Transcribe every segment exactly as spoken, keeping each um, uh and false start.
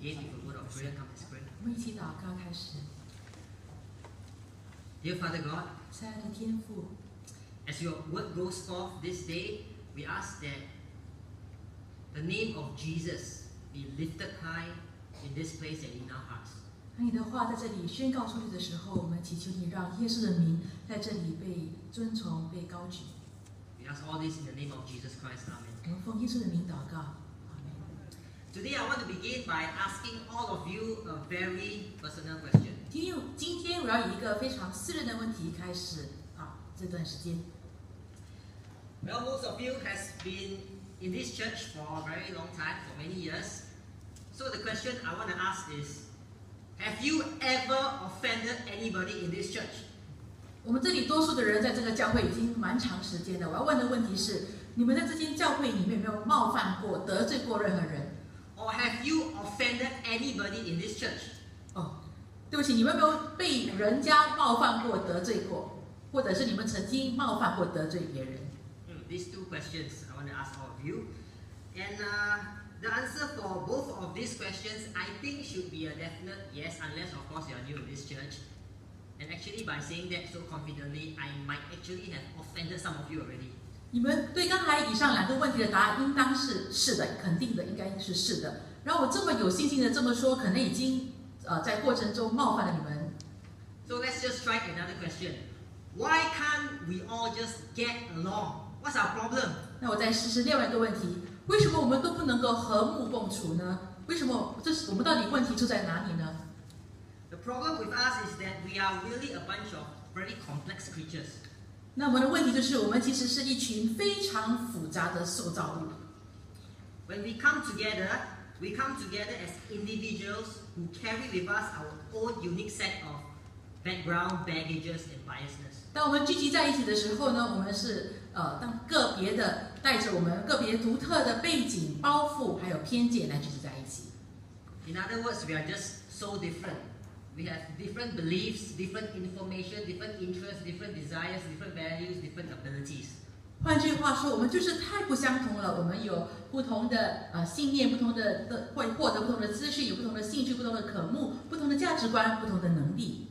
begin with a word of prayer. Come, let's pray. 我们一起祷告开始。 Dear Father God, 亲爱的天父， as your word goes forth this day, we ask that the name of Jesus be lifted high in this place and in our hearts. 当你的话在这里宣告出去的时候，我们祈求你让耶稣的名在这里被尊崇、被高举。 We ask all this in the name of Jesus Christ. Amen. 我们奉耶稣的名祷告。阿门。 Today I want to begin by asking all of you a very personal question. 今天，今天我要以一个非常私人的问题开始啊，这段时间。 Well, most of you has been in this church for a very long time, for many years. So the question I want to ask is, have you ever offended anybody in this church? 我们这里多数的人在这个教会已经蛮长时间了。我要问的问题是：你们在这间教会里面有没有冒犯过、得罪过任何人？ Or have you offended anybody in this church? 哦，对不起，你们有没有被人家冒犯过、得罪过，或者是你们曾经冒犯过、得罪别人？ Hmm, these two questions I want to ask all of you. And uh, the answer for both of these questions, I think, should be a definite yes, unless, of course, you are new to this church. And actually, by saying that so confidently, I might actually have offended some of you already. 你们对刚才以上两个问题的答案应当是是的，肯定的，应该是是的。然后我这么有信心的这么说，可能已经呃在过程中冒犯了你们。 So let's just try another question. Why can't we all just get along? What's our problem? 那我再试试另外一个问题：为什么我们都不能够和睦共处呢？为什么这是我们到底问题出在哪里呢？ The problem with us is that we are really a bunch of very complex creatures. 那我们的问题就是，我们其实是一群非常复杂的受造物。 When we come together, we come together as individuals who carry with us our own unique set of background, baggages, and biasness. 当我们聚集在一起的时候呢，我们是呃，当个别的带着我们个别独特的背景、包袱还有偏见来聚集在一起。 In other words, we are just so different. We have different beliefs, different information, different interests, different desires, different values, different abilities. 换句话说，我们就是太不相同了。我们有不同的呃信念，不同的的会获得不同的资讯，有不同的兴趣，不同的渴慕，不同的价值观，不同的能力。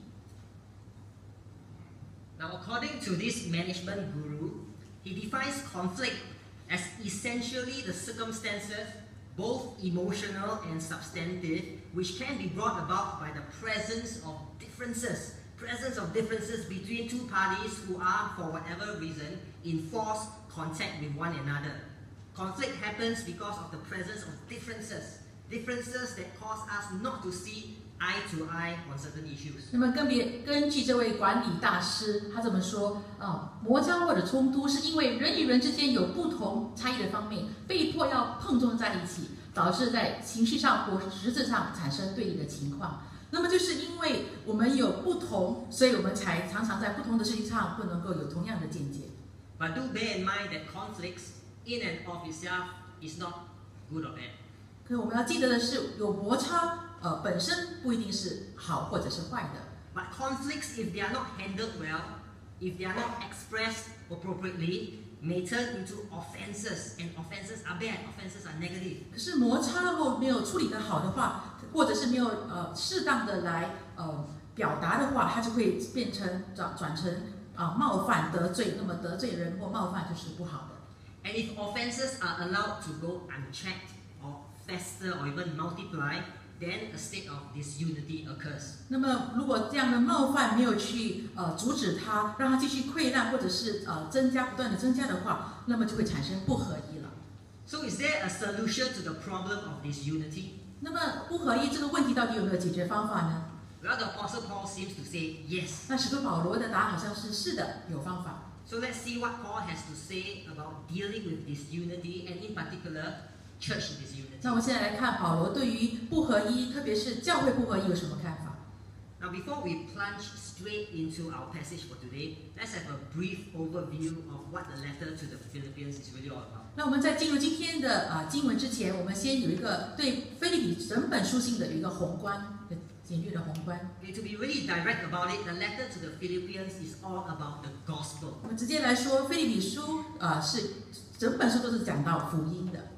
Now, according to this management guru, he defines conflict as essentially the circumstances, both emotional and substantive, which can be brought about by the presence of differences, presence of differences between two parties who are, for whatever reason, in forced contact with one another. Conflict happens because of the presence of differences, differences that cause us not to see eye to eye on certain issues. 那么根别根据这位管理大师，他这么说啊，摩擦或者冲突是因为人与人之间有不同差异的方面，被迫要碰撞在一起，导致在情绪上或实质上产生对立的情况。那么就是因为我们有不同，所以我们才常常在不同的事情上不能够有同样的见解。 But do bear in mind that conflicts in and of itself is not good or bad. 可是我们要记得的是，有摩擦。 呃，本身不一定是好或者是坏的。 But conflicts, if they are not handled well, if they are not expressed appropriately, may turn into offenses, and offenses are bad. Offenses are negative. 可是摩擦如果没有处理得好的话，或者是没有呃适当的来呃表达的话，它就会变成转转成啊、呃、冒犯、得罪。那么得罪人或冒犯就是不好的。 And if offenses are allowed to go unchecked or fester or even multiply, then a state of disunity occurs. 那么，如果这样的冒犯没有去呃阻止它，让它继续溃烂，或者是呃增加不断的增加的话，那么就会产生不合一了。 So, is there a solution to the problem of disunity? 那么不合一这个问题到底有没有解决方法呢？ Well, the Apostle Paul seems to say yes. 那使徒保罗的答案好像是是的，有方法。 So let's see what Paul has to say about dealing with disunity, and in particular, church disunity. 那我们现在来看保罗对于不合一，特别是教会不合一有什么看法？ Now, before we plunge straight into our passage for today, let's have a brief overview of what the letter to the Philippians is really all about. 那我们在进入今天的啊、呃、经文之前，我们先有一个对腓立比整本书信的有一个宏观的简略的宏观。 Okay, to be really direct about it, the letter to the Philippians is all about the gospel. 我们直接来说，腓立比书啊、呃、是整本书都是讲到福音的。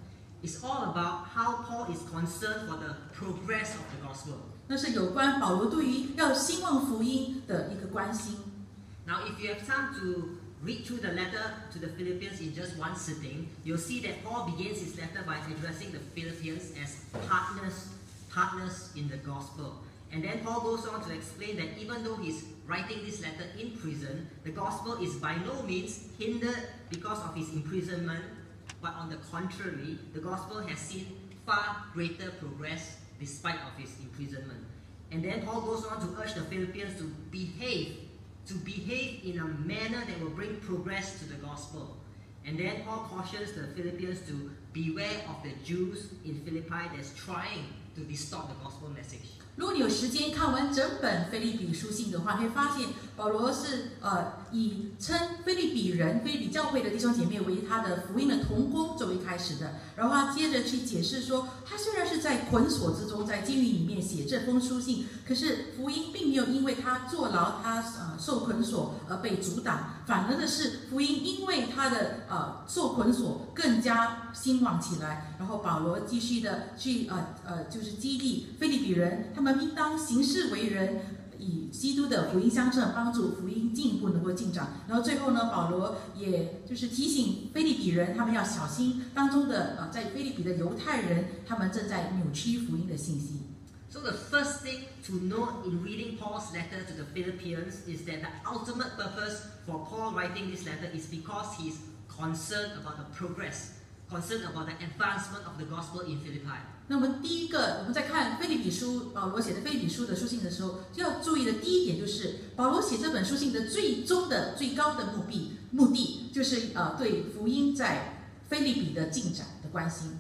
is all about how Paul is concerned for the progress of the gospel. 那是有关保罗对于要兴旺福音的一个关心。 Now, if you have time to read through the letter to the Philippians in just one sitting, you'll see that Paul begins his letter by addressing the Philippians as partners, partners in the gospel. And then Paul goes on to explain that even though he's writing this letter in prison, the gospel is by no means hindered because of his imprisonment, but on the contrary, the gospel has seen far greater progress despite of his imprisonment. And then Paul goes on to urge the Philippians to behave, to behave in a manner that will bring progress to the gospel. And then Paul cautions the Philippians to beware of the Jews in Philippi that's trying to distort the gospel message. 如果你有时间看完整本腓立比书信的话，会发现保罗是呃以称腓立比人、腓立比教会的弟兄姐妹为他的福音的同工作为开始的，然后他接着去解释说，他虽然是在捆锁之中，在监狱里面写这封书信，可是福音并没有因为他坐牢、他呃受捆锁而被阻挡，反而的是福音因为他的呃受捆锁更加兴旺起来。然后保罗继续的去呃呃就是激励腓立比人，他们应当行事为人，以基督的福音相称，帮助福音进一步能够进展。然后最后呢，保罗也就是提醒腓立比人，他们要小心当中的呃在腓立比的犹太人，他们正在扭曲福音的信息。 So the first thing to note in reading Paul's letter to the Philippians is that the ultimate purpose for Paul writing this letter is because he's concerned about the progress, concerned about the advancement of the gospel in Philippi. 那么第一个，我们在看腓立比书，保罗写的腓立比书的书信的时候，就要注意的第一点就是，保罗写这本书信的最终的最高的目的，目的就是呃对福音在腓立比的进展的关心。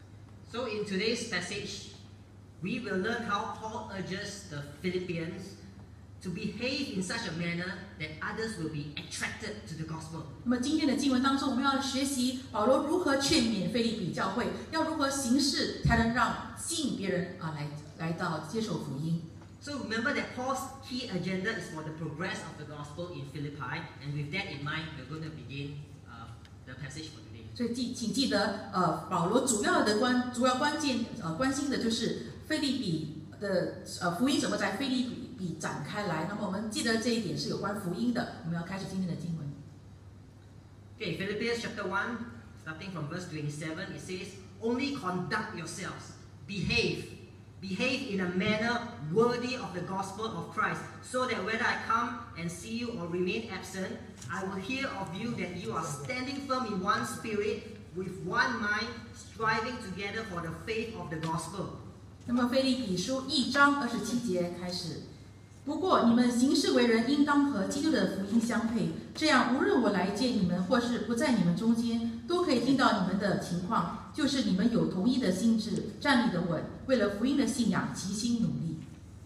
So in today's passage, we will learn how Paul urges the Philippians to behave in such a manner that others will be attracted to the gospel. 那么今天的经文当中，我们要学习保罗如何劝勉腓立比教会，要如何行事才能让吸引别人啊来来到接受福音。 So remember that Paul's key agenda is for the progress of the gospel in Philippi, and with that in mind, we're going to begin uh, the passage for today. 所以记，请记得，呃，保罗主要的关主要关键呃关心的就是腓立比的呃福音怎么在腓立比比展开来。那么我们记得这一点是有关福音的。我们要开始今天的经文。 Okay, Philippians chapter one, starting from verse twenty-seven, it says, "Only conduct yourselves, behave, behave in a manner worthy of the gospel of Christ, so that whether I come and see you or remain absent, I will hear of you that you are standing firm in one spirit, with one mind, striving together for the faith of the gospel." 那么腓立比书一章二十七节开始。不过你们行事为人，应当和基督的福音相配，这样无论我来见你们，或是不在你们中间，都可以听到你们的情况，就是你们有同一的心志，站立得稳，为了福音的信仰齐心努力。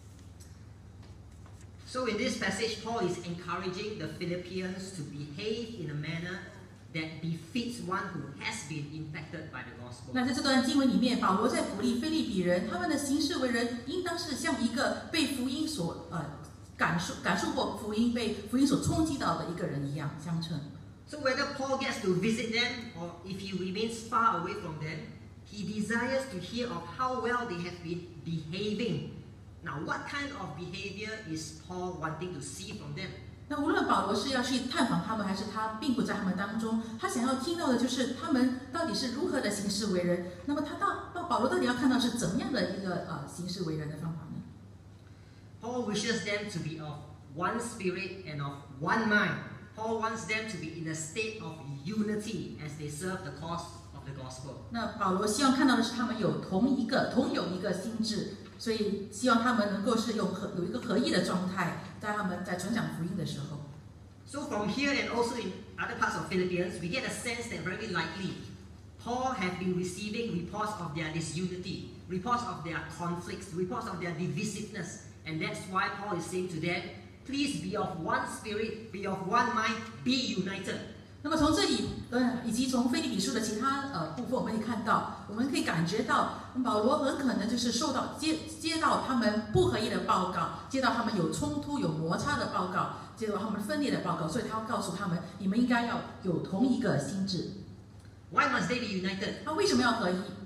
So in this passage, Paul is encouraging the Philippians to behave in a manner that befits one who has been infected by the gospel. 那在这段经文里面，保罗在鼓励腓立比人，他们的行事为人，应当是像一个被福音所呃感受感受过福音、被福音所冲击到的一个人一样相称。 So whether Paul gets to visit them or if he remains far away from them, he desires to hear of how well they have been behaving. Now, what kind of behavior is Paul wanting to see from them? 那无论保罗是要去探访他们，还是他并不在他们当中，他想要听到的就是他们到底是如何的行事为人。那么他到到保罗到底要看到是怎么样的一个呃行事为人的方法呢？ Paul wishes them to be of one spirit and of one mind. Paul wants them to be in a state of unity as they serve the cause of the gospel. 那保罗希望看到的是他们有同一个同有一个心智，所以希望他们能够是有合有一个合一的状态，在他们在传讲福音的时候。 So from here and also in other parts of Philippians, we get a sense that very likely Paul has been receiving reports of their disunity, reports of their conflicts, reports of their divisiveness, and that's why Paul is saying to them, please be of one spirit, be of one mind, be united. 那么从这里，呃，以及从腓立比书的其他呃部分，我们可以看到，我们可以感觉到，保罗很可能就是受到接接到他们不合一的报告，接到他们有冲突、有摩擦的报告，接到他们分裂的报告，所以他要告诉他们，你们应该要有同一个心智。 Why must they be united? 他为什么要合一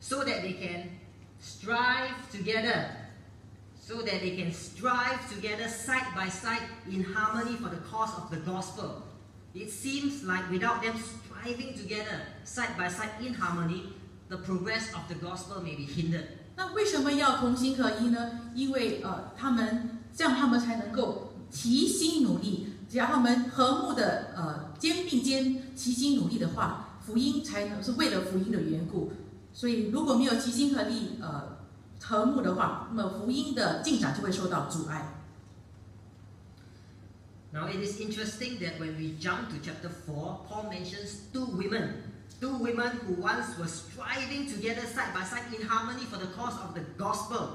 so that they can strive together, so that they can strive together side by side in harmony for the cause of the gospel. It seems like without them striving together side by side in harmony, the progress of the gospel may be hindered. 那为什么要同心合一呢？因为呃，他们这样他们才能够齐心努力。只要他们和睦的呃肩并肩齐心努力的话，福音才能是为了福音的缘故。所以如果没有齐心合力呃和睦的话，那么福音的进展就会受到阻碍。 Now it is interesting that when we jump to chapter four, Paul mentions two women, two women who once were striving together side by side in harmony for the cause of the gospel,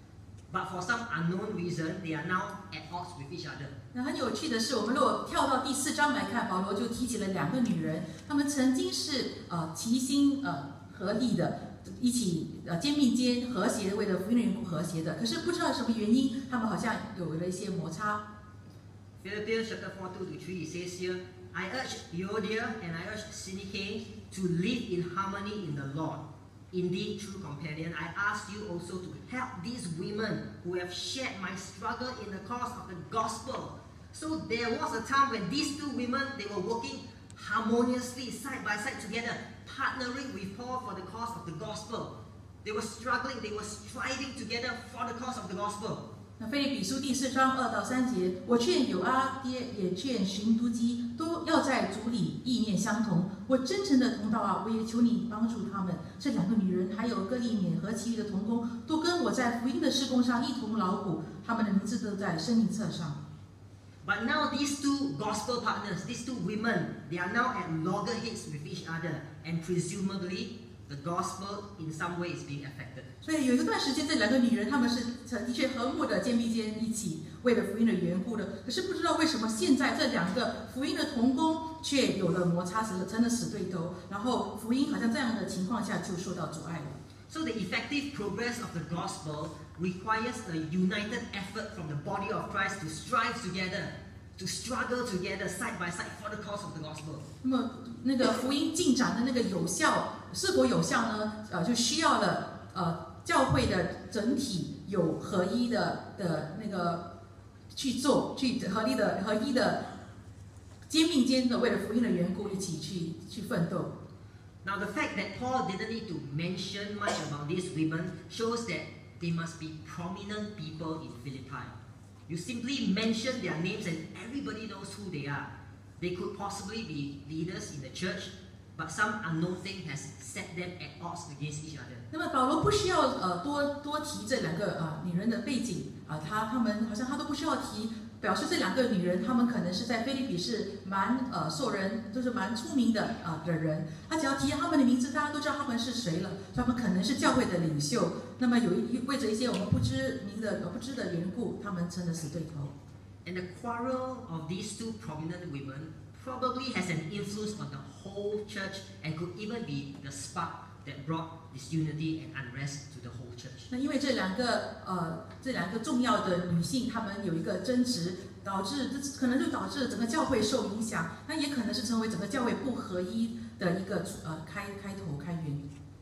but for some unknown reason, they are now at odds with each other. 那很有趣的是，我们如果跳到第四章来看，保罗就提起了两个女人，她们曾经是呃齐心呃合力的，一起呃肩并肩和谐的，为了福音的缘故和谐的。可是不知道什么原因，她们好像有了一些摩擦。 Philippians chapter four, two to three, it says here, I urge Euodia and I urge Syntyche to live in harmony in the Lord. Indeed, true companion, I ask you also to help these women who have shared my struggle in the cause of the gospel. So there was a time when these two women, they were working harmoniously, side by side together, partnering with Paul for the cause of the gospel. They were struggling, they were striving together for the cause of the gospel. 那腓立比书第四章二到三节，我劝友阿爹，也劝寻都基，都要在主里意念相同。我真诚的同道啊，我也求你帮助他们。这两个女人还有各利免和其余的同工，都跟我在福音的事工上一同劳苦，他们的名字都在生命册上。 But now these two gospel partners, these two women, they are now at loggerheads with each other, and presumably the gospel in some way is being affected. 所以有一段时间，这两个女人她们是的确和睦的肩并肩一起，为了福音的缘故的。可是不知道为什么现在这两个福音的同工却有了摩擦，成了死对头，然后福音好像这样的情况下就受到阻碍了。 So the effective progress of the gospel requires a united effort from the body of Christ to strive together, to struggle together side by side for the cause of the gospel. 那么那个福音进展的那个有效是否有效呢？呃，就需要了呃教会的整体有合一的的那个去做，去合力的合一的肩并肩的为了福音的缘故一起去去奋斗。 Now the fact that Paul didn't need to mention much about these women shows that they must be prominent people in Philippi. You simply mention their names and everybody knows who they are. They could possibly be leaders in the church, but some unknown thing has set them at odds against each other. 那么保罗不需要呃多多提这两个呃女人的背景啊、呃，他他们好像他都不需要提，表示这两个女人她们可能是在腓立比是蛮呃受人就是蛮出名的啊、呃、的人，他只要提他们的名字，大家都知道他们是谁了，他们可能是教会的领袖。那么有一为着一些我们不知名的呃不知的缘故，他们成了死对头。 And the quarrel of these two prominent women probably has an influence on the whole church and could even be the spark that brought disunity and unrest to the whole church. 那因为这两个呃这两个重要的女性，她们有一个争执，导致这可能就导致整个教会受影响，那也可能是成为整个教会不合一的一个呃开开头开源。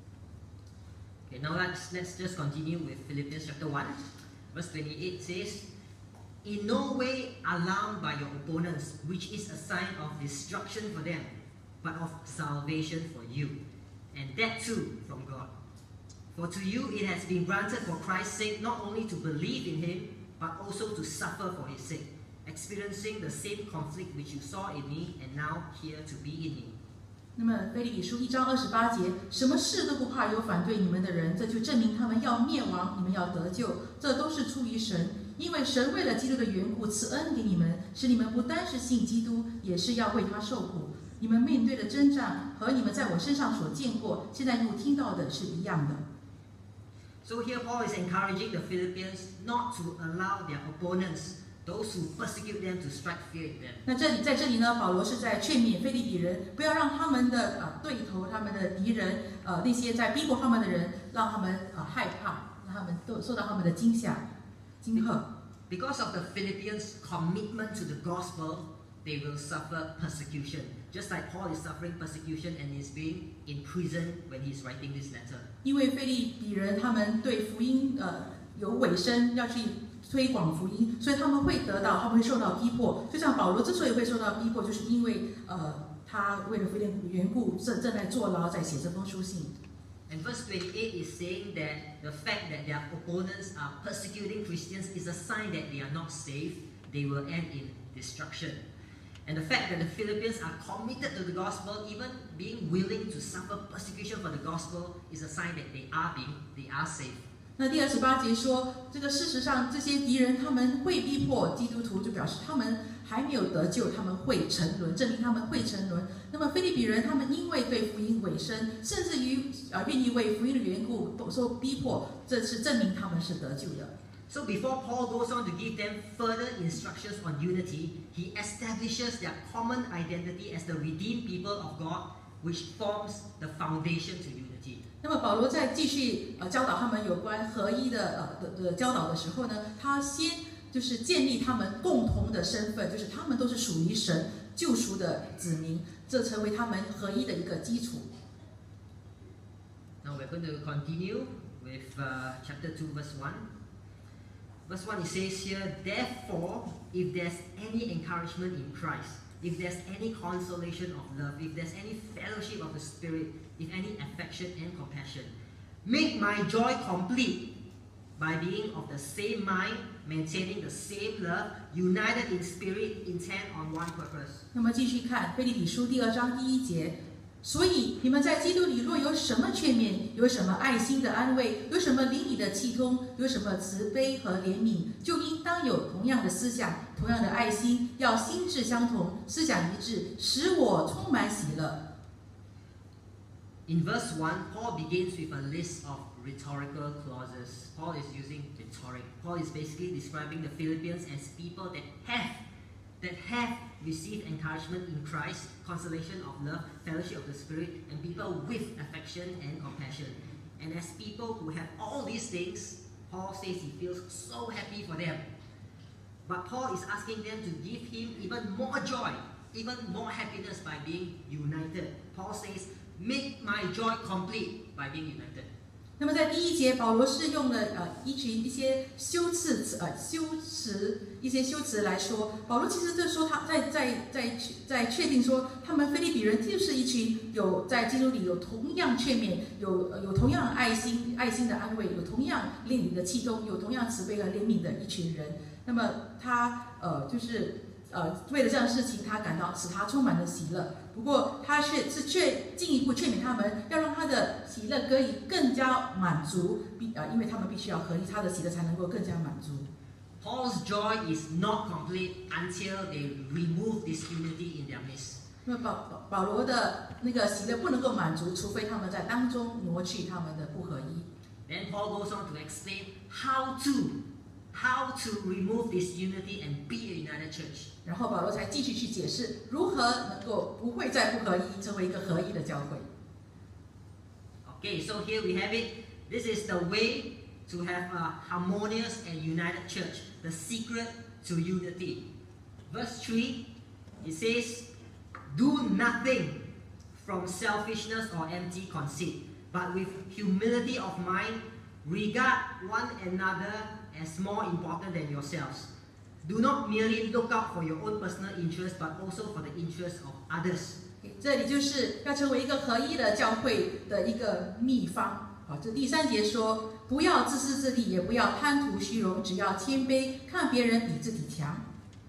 Okay, now let's let's just continue with Philippians chapter one, verse twenty-eight says, "In no way alarmed by your opponents, which is a sign of destruction for them, but of salvation for you, and that too from God. For to you it has been granted for Christ's sake not only to believe in Him, but also to suffer for His sake, experiencing the same conflict which you saw in me and now here to be in me." 那么腓立比书一章二十八节，什么事都不怕有反对你们的人，这就证明他们要灭亡，你们要得救，这都是出于神。因为神为了基督的缘故赐恩给你们，使你们不单是信基督，也是要为他受苦。你们面对的征战和你们在我身上所见过，现在又听到的是一样的。 So here Paul is encouraging the Philippians not to allow their opponents, those who persecute them, to strike fear in them. 那这里在这里呢，保罗是在劝勉腓立比人，不要让他们的呃对头、他们的敌人、呃那些在逼迫他们的人，让他们呃害怕，让他们都受到他们的惊吓、惊吓。 Because of the Philippians' commitment to the gospel, they will suffer persecution. Just like Paul is suffering persecution and is being in prison when he's writing this letter. 因为腓利比人他们对福音呃有委身，要去推广福音，所以他们会得到，他们会受到逼迫。就像保罗之所以会受到逼迫，就是因为呃他为了福音的缘故，正正在坐牢，在写这封书信。 And verse twenty-eight is saying that the fact that their opponents are persecuting Christians is a sign that they are not saved. They will end in destruction. And the fact that the Philippians are committed to the gospel, even being willing to suffer persecution for the gospel, is a sign that they are being, they are saved. 那第二十八节说，这个事实上这些敌人他们会逼迫基督徒，就表示他们还没有得救，他们会沉沦，证明他们会沉沦。那么腓立比人他们因为对福音委身，甚至于呃愿意为福音的缘故受逼迫，这是证明他们是得救的。 So before Paul goes on to give them further instructions on unity, he establishes their common identity as the redeemed people of God, which forms the foundation to unity. 那么保罗在继续呃教导他们有关合一的呃的的教导的时候呢，他先就是建立他们共同的身份，就是他们都是属于神救赎的子民，这成为他们合一的一个基础。 Now we're going to continue with uh, chapter two, verse one. Verse one, it says here, therefore, if there's any encouragement in Christ, if there's any consolation of love, if there's any fellowship of the Spirit, if any affection and compassion, make my joy complete by being of the same mind, maintaining the same love, united in spirit, intent on one purpose. 那么继续看腓立比书第二章第一节。所以你们在基督里若有什么劝勉，有什么爱心的安慰，有什么灵里的气通，有什么慈悲和怜悯，就应当有同样的思想，同样的爱心，要心智相同，思想一致，使我充满喜乐。 In verse one, Paul begins with a list of rhetorical clauses. Paul is using rhetoric. Paul is basically describing the Philippians as people that have that have received encouragement in Christ, consolation of love, fellowship of the Spirit, and people with affection and compassion. And as people who have all these things, Paul says he feels so happy for them. But Paul is asking them to give him even more joy, even more happiness by being united. Paul says, make my joy complete by being united. 那么在第一节，保罗是用了呃一群一些修辞词呃修辞一些修辞来说，保罗其实就说他在在在在确定说，他们腓立比人就是一群有在基督里有同样劝勉，有有同样爱心爱心的安慰，有同样灵里的气动，有同样慈悲和怜悯的一群人。那么他呃就是呃为了这样的事情，他感到使他充满了喜乐。不过他却是却进一步劝勉他们，要让他的喜乐可以更加满足，必呃，因为他们必须要合一，他的喜乐才能够更加满足。 Paul's joy is not complete until they remove disunity in their midst. 那么保保罗的那个喜乐不能够满足，除非他们在当中挪去他们的不合一。 Then Paul goes on to explain how to, how to remove disunity and be a united church. 然后保罗才继续去解释如何能够不会再不合一，成为一个合一的教会。 Okay, so here we have it. This is the way to have a harmonious and united church. The secret to unity. Verse three, it says, do nothing from selfishness or empty conceit, but with humility of mind, regard one another as more important than yourselves. Do not merely look out for your own personal interests, but also for the interests of others. 这里就是要成为一个合一的教会的一个秘方。好，这第三节说，不要自私自利，也不要贪图虚荣，只要谦卑，看别人比自己强。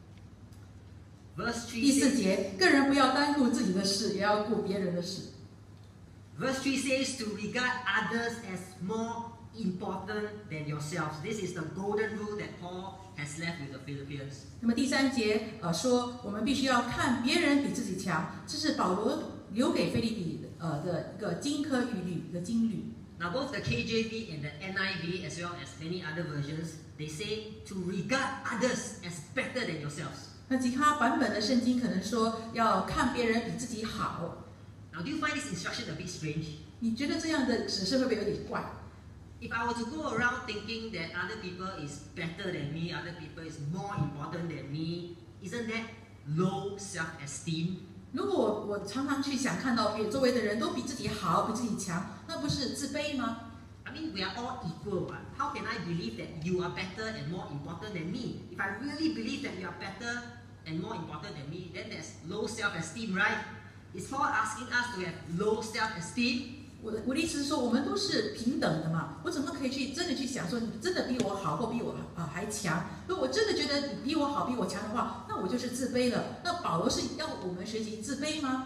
Verse three 第四节，个人不要单顾自己的事，也要顾别人的事。 Verse three says to regard others as more important than yourselves. This is the golden rule that Paul has left with the Philippians. 那么第三节呃说，我们必须要看别人比自己强，这是保罗留给腓立比呃的一个金科玉律的金律。 Now both the K J V and the N I V, as well as many other versions, they say to regard others as better than yourselves. 那其他版本的圣经可能说要看别人比自己好。 Now, do you find this instruction a bit strange? 你觉得这样的指示会不会有点怪？ If I were to go around thinking that other people is better than me, other people is more important than me, isn't that low self-esteem? 如果我我常常去想看到周围的人都比自己好，比自己强，那不是自卑吗？ I mean, we are all equal. Right? How can I believe that you are better and more important than me? If I really believe that you are better and more important than me, then there's low self-esteem, right? Is Paul asking us to have low self-esteem? 我的我的意思是说，我们都是平等的嘛，我怎么可以去真的去想说你真的比我好或比我啊还强？如果我真的觉得你比我好比我强的话，那我就是自卑了。那保罗是要我们学习自卑吗？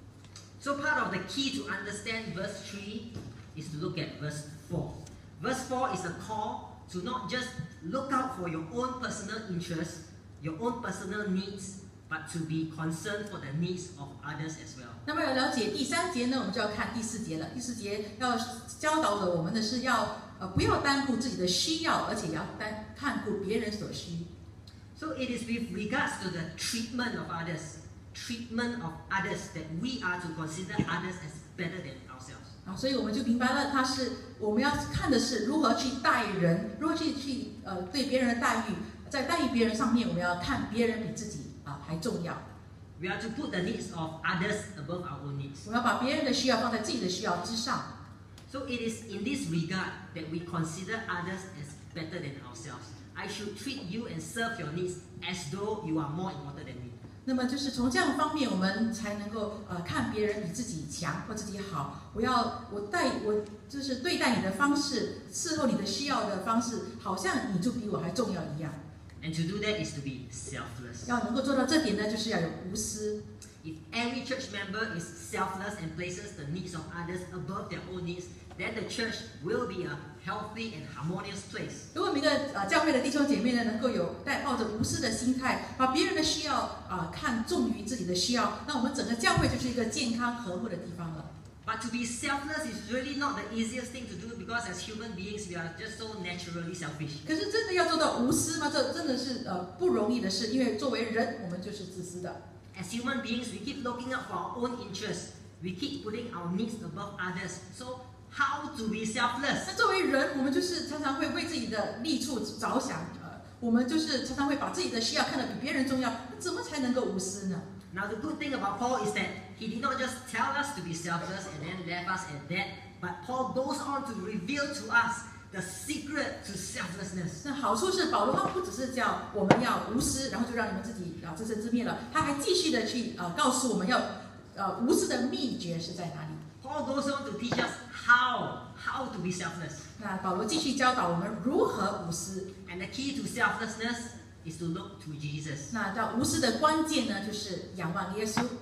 So part of the key to understand verse three is to look at verse four. Verse four is a call to not just look out for your own personal interests, your own personal needs, but to be concerned for the needs of others as well. 那么要了解第三节呢，我们就要看第四节了。第四节要教导了我们的是要呃不要单顾自己的需要，而且要单看顾别人所需。 So it is with regards to the treatment of others, treatment of others that we are to consider others as better than ourselves. 啊，所以我们就明白了，它是我们要看的是如何去待人，如何去去呃对别人的待遇，在待遇别人上面，我们要看别人比自己啊还重要。 We are to put the needs of others above our own needs. 我们要把别人的需要放在自己的需要之上。 So it is in this regard that we consider others as better than ourselves. I should treat you and serve your needs as though you are more important than me. 那么就是从这样的方面，我们才能够呃看别人比自己强或自己好。我要我待我就是对待你的方式，伺候你的需要的方式，好像你就比我还重要一样。 And to do that is to be selfless. 要能够做到这点呢，就是要有无私。 If every church member is selfless and places the needs of others above their own needs, then the church will be a healthy and harmonious place. 如果每个呃教会的弟兄姐妹呢，能够有带抱着无私的心态，把别人的需要啊、呃、看重于自己的需要，那我们整个教会就是一个健康和睦的地方了。 But to be selfless is really not the easiest thing to do because as human beings we are just so naturally selfish. 可是真的要做到无私吗？这真的是呃不容易的事，因为作为人，我们就是自私的。 As human beings, we keep looking out for our own interests. We keep putting our needs above others. So how to be selfless? 那作为人，我们就是常常会为自己的利处着想，呃，我们就是常常会把自己的需要看得比别人重要，那怎么才能够无私呢？ Now the good thing about Paul is that he did not just tell us to be selfless and then left us at that, but Paul goes on to reveal to us the secret to selflessness. 那好处是保罗他不只是叫我们要无私，然后就让你们自己啊自生自灭了，他还继续的去呃告诉我们要呃无私的秘诀是在哪里。 Paul goes on to teach us how, how to be selfless. 那保罗继续教导我们如何无私。 And the key to selflessness is to look to Jesus. 那到无私的关键呢，就是仰望耶稣。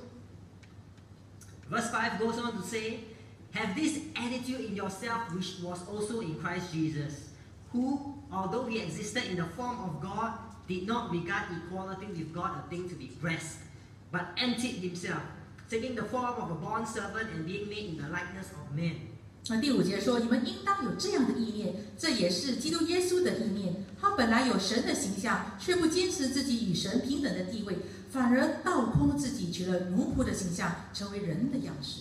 Verse five goes on to say, have this attitude in yourself which was also in Christ Jesus, who, although he existed in the form of God, did not regard equality with God a thing to be grasped, but emptied himself, taking the form of a bondservant and being made in the likeness of men. 那第五节说，你们应当有这样的意念，这也是基督耶稣的意念。他本来有神的形象，却不坚持自己与神平等的地位，反而倒空自己，取了奴仆的形象，成为人的样式。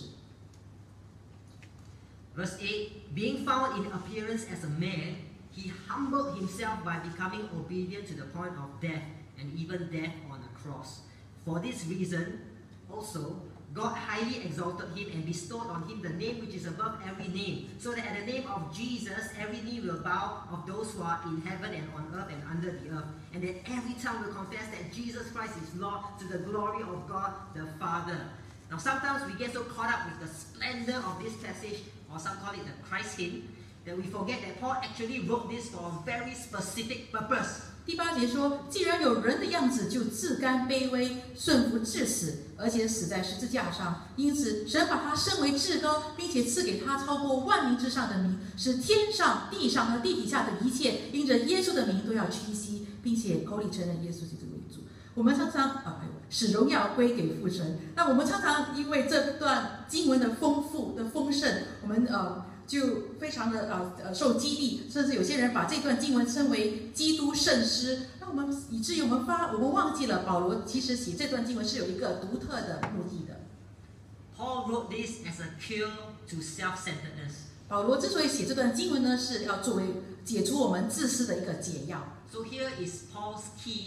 Verse eight, being found in appearance as a man, he humbled himself by becoming obedient to the point of death, and even death on a cross. For this reason, also, God highly exalted him and bestowed on him the name which is above every name, so that at the name of Jesus, every knee will bow of those who are in heaven and on earth and under the earth, and that every tongue will confess that Jesus Christ is Lord, to the glory of God the Father. Now, sometimes we get so caught up with the splendor of this passage, or some call it the Christ hymn, that we forget that Paul actually wrote this for a very specific purpose. 第八节说，既然有人的样子，就自甘卑微，顺服至死，而且死在十字架上。因此，神把他升为至高，并且赐给他超过万名之上的名，使天上、地上和地底下的一切，因着耶稣的名都要屈膝，并且口里承认耶稣基督为主。我们常常啊，使荣耀归给父神。那我们常常因为这段经文的丰富的丰盛，我们呃。就非常的呃呃受激励，甚至有些人把这段经文称为基督圣诗。那我们以至于我们发我们忘记了保罗其实写这段经文是有一个独特的目的的。 Paul wrote this as a cure to self-centeredness. 保罗之所以写这段经文呢，是要作为解除我们自私的一个解药。 So here is Paul's key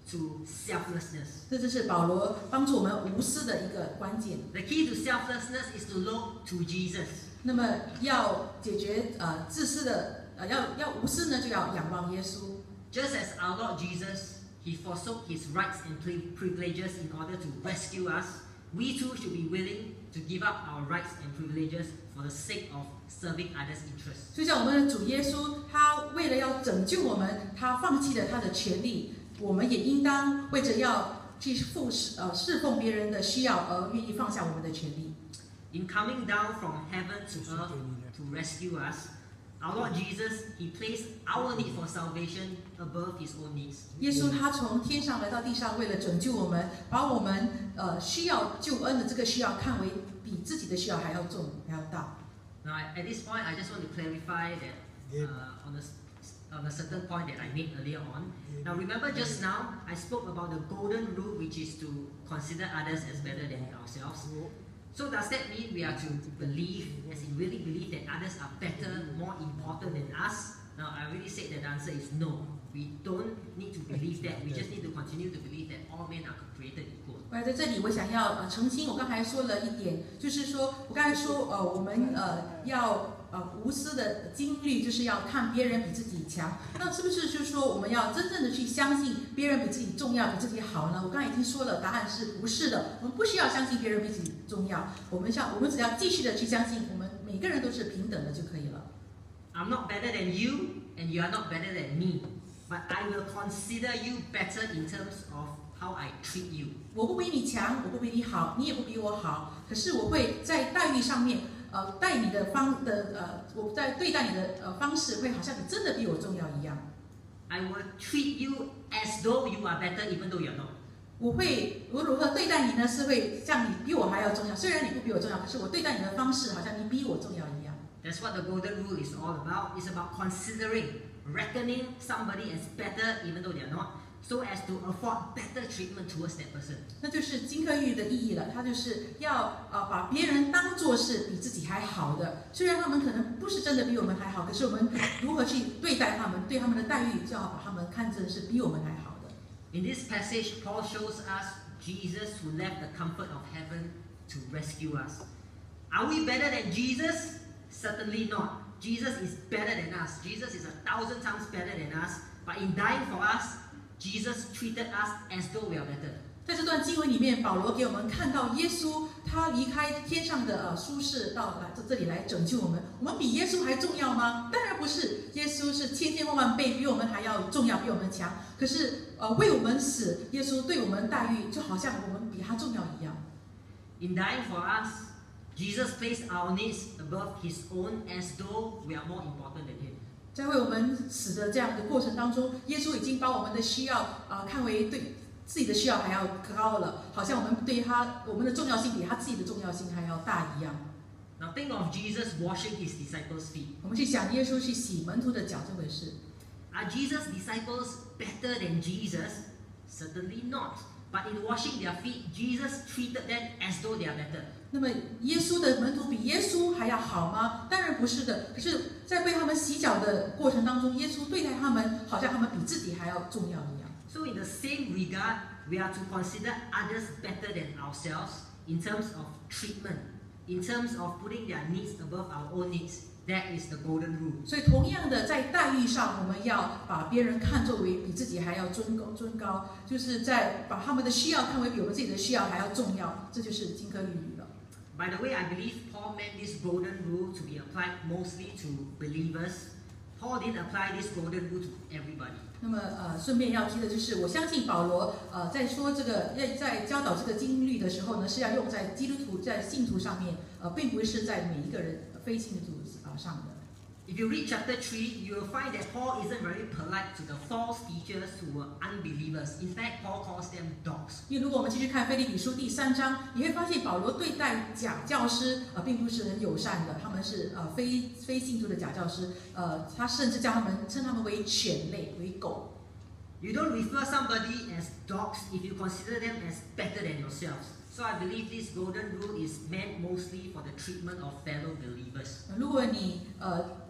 to selflessness. 这就是保罗帮助我们无私的一个关键。 The key to selflessness is to look to Jesus. 那么要解决呃自私的呃要要无私呢，就要仰望耶稣。 Just as our Lord Jesus, he forsook his rights and privileges in order to rescue us, we too should be willing to give up our rights and privileges for the sake of serving others' interests. 就像我们的主耶稣，他为了要拯救我们，他放弃了他的权利，我们也应当为着要去服侍呃侍奉别人的需要而愿意放下我们的权利。 In coming down from heaven to earth to rescue us, our Lord Jesus, he placed our need for salvation above his own needs. 耶稣他从天上来到地上，为了拯救我们，把我们呃需要救恩的这个需要看为比自己的需要还要重还要大。 Now, at this point, I just want to clarify that uh, on, a, on a certain point that I made earlier on. Now, remember just now, I spoke about the golden rule, which is to consider others as better than ourselves. So does that mean we are to believe, as in really believe that others are better, more important than us? Now, I already said that the answer is no. We don't need to believe that. We just need to continue to believe that all men are created equal. 而在这里，我想要呃澄清，我刚才说了一点，就是说我刚才说呃我们呃要呃无私的经历，就是要看别人比自己强。那是不是就是说我们要真正的去相信别人比自己重要，比自己好呢？我刚才已经说了，答案是不是的。我们不需要相信别人比自己重要，我们像我们只要继续的去相信，我们每个人都是平等的就可以了。 I'm not better than you, and you are not better than me. But I will consider you better in terms of how I treat you. 我不比你强，我不比你好，你也不比我好。可是我会在待遇上面，呃，待你的方的呃，我在对待你的呃方式，会好像你真的比我重要一样。 I will treat you as though you are better, even though you are not. 我会我如何对待你呢？是会像你比我还要重要。虽然你不比我重要，可是我对待你的方式，好像你比我重要一样。 That's what the golden rule is all about. It's about considering, reckoning somebody as better, even though they are not, so as to afford better treatment towards that person. 那就是金科玉的意义了。它就是要呃把别人当作是比自己还好的，虽然他们可能不是真的比我们还好，可是我们如何去对待他们，对他们的待遇，就要把他们看成是比我们还好的。 In this passage, Paul shows us Jesus who left the comfort of heaven to rescue us. Are we better than Jesus? Certainly not. Jesus is better than us. Jesus is a thousand times better than us. But in dying for us, Jesus treated us as though we are better. 在这段经文里面，保罗给我们看到耶稣他离开天上的呃舒适，到来这里来拯救我们。我们比耶稣还重要吗？当然不是。耶稣是千千万万倍比我们还要重要，比我们强。可是呃为我们死，耶稣对我们待遇就好像我们比他重要一样。 In dying for us, Jesus placed our needs above his own as though we are more important than him. 在为我们死的这样的过程当中，耶稣已经把我们的需要啊、呃、看为对自己的需要还要高了，好像我们对他我们的重要性比他自己的重要性还要大一样。 Now think of Jesus washing his disciples' feet. 我们去想耶稣去洗门徒的脚这回事。 Are Jesus' disciples better than Jesus? Certainly not. But in washing their feet, Jesus treated them as though they are better. 那么耶稣的门徒比耶稣还要好吗？当然不是的。可是，在为他们洗脚的过程当中，耶稣对待他们，好像他们比自己还要重要一样。 So in the same regard, we are to consider others better than ourselves in terms of treatment, in terms of putting their needs above our own needs. That is the golden rule. 所以，同样的，在待遇上，我们要把别人看作为比自己还要尊高尊高，就是在把他们的需要看为比我们自己的需要还要重要，这就是金科玉律了。 By the way, I believe Paul meant this golden rule to be applied mostly to believers. Paul didn't apply this golden rule to everybody. 那么呃，顺便要提的就是，我相信保罗呃在说这个在在教导这个经律的时候呢，是要用在基督徒在信徒上面，呃，并不是在每一个人非信徒啊、呃、上的。 If you read chapter three, you will find that Paul isn't very polite to the false teachers who were unbelievers. In fact, Paul calls them dogs. 因为如果我们继续看腓立比书第三章，你会发现保罗对待假教师呃并不是很友善的，他们是呃非非信徒的假教师，呃他甚至叫他们称他们为犬类为狗。 You don't refer somebody as dogs if you consider them as better than yourselves. So I believe this golden rule is meant mostly for the treatment of fellow believers. 如果你呃